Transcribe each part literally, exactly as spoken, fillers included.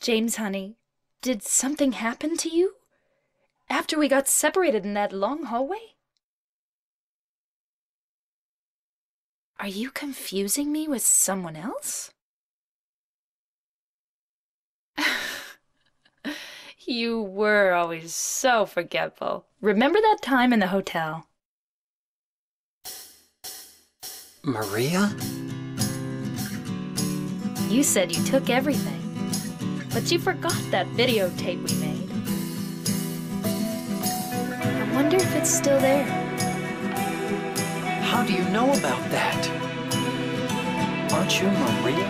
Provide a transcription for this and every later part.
James, honey, did something happen to you? After we got separated in that long hallway? Are you confusing me with someone else? You were always so forgetful. Remember that time in the hotel? Maria? You said you took everything, but you forgot that videotape we made. I wonder if it's still there. How do you know about that? Aren't you Maria?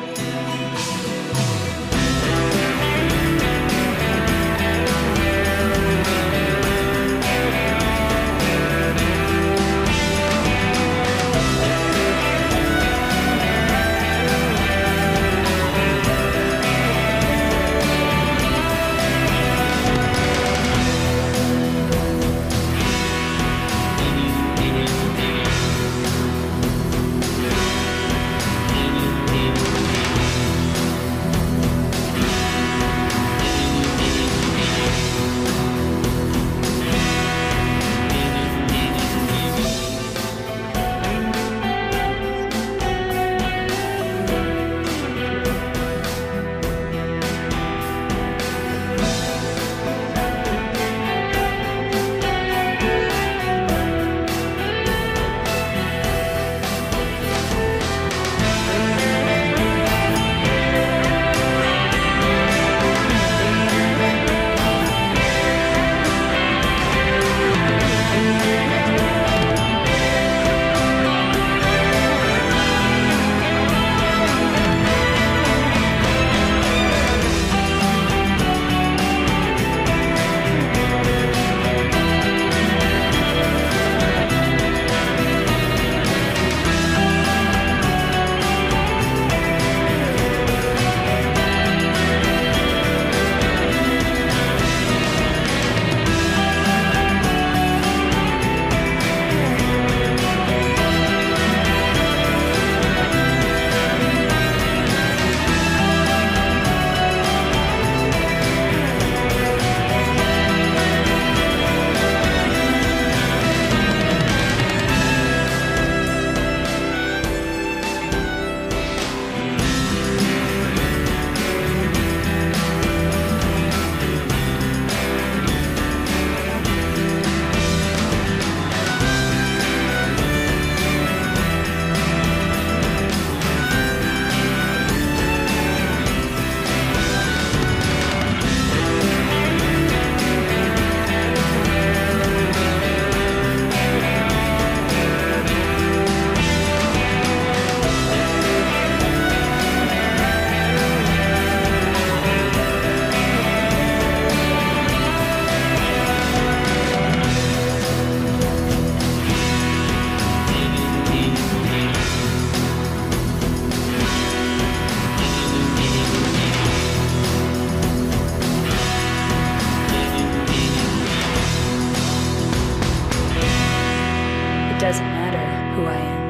It doesn't matter who I am.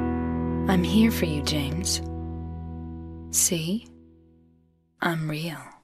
I'm here for you, James. See? I'm real.